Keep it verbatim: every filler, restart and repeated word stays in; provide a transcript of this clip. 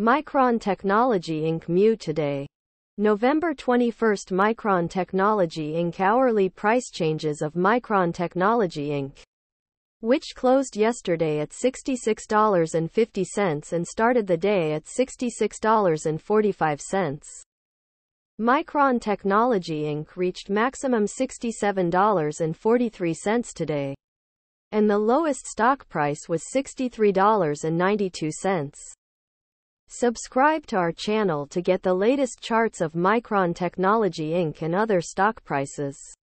Micron Technology Incorporated. M U today. November twenty-first. Micron Technology Incorporated. Hourly price changes of Micron Technology Incorporated, which closed yesterday at sixty-six dollars and fifty cents and started the day at sixty-six dollars and forty-five cents. Micron Technology Incorporated reached maximum sixty-seven dollars and forty-three cents today, and the lowest stock price was sixty-three dollars and ninety-two cents. Subscribe to our channel to get the latest charts of Micron Technology Incorporated and other stock prices.